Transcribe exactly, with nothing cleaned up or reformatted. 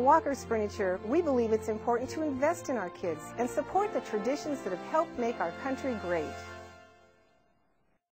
Walker's Furniture, we believe it's important to invest in our kids and support the traditions that have helped make our country great.